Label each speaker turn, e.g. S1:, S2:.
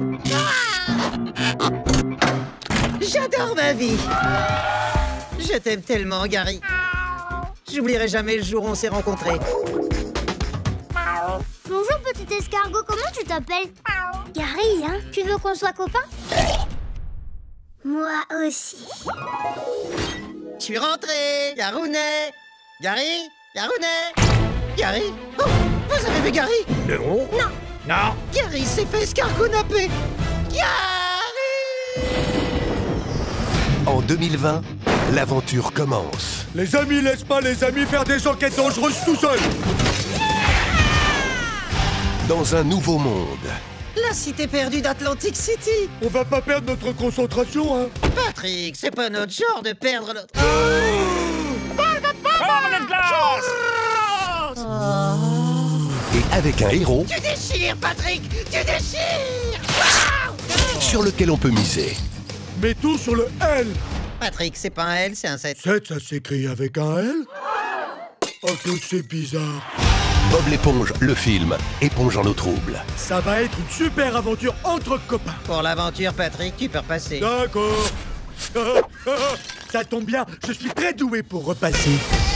S1: J'adore ma vie. Je t'aime tellement, Gary. J'oublierai jamais le jour où on s'est rencontrés.
S2: Bonjour, petit escargot, comment tu t'appelles? Gary, hein? Tu veux qu'on soit copains? Moi aussi.
S1: Je suis rentré, Garounet. Gary, Garounet. Gary? Oh, vous avez vu Gary?
S3: Non. Non.
S1: Gary s'est fait escargonapper. Gary!
S4: En 2020, l'aventure commence.
S3: Les amis, laisse pas les amis faire des enquêtes dangereuses tout seuls.
S4: Dans un nouveau monde.
S1: La cité perdue d'Atlantic City.
S3: On va pas perdre notre concentration, hein.
S1: Patrick, c'est pas notre genre de perdre notre...
S4: Et avec un héros
S1: Tu déchires, Patrick! Tu déchires!
S4: sur lequel on peut miser.
S3: Mets tout sur le L.
S1: Patrick, c'est pas un L, c'est un 7.
S3: 7, ça s'écrit avec un L. Oh, que c'est bizarre.
S4: Bob l'éponge, le film, épongeant nos troubles.
S3: Ça va être une super aventure entre copains.
S1: Pour l'aventure, Patrick, tu peux repasser.
S3: D'accord. Ça tombe bien, je suis très doué pour repasser.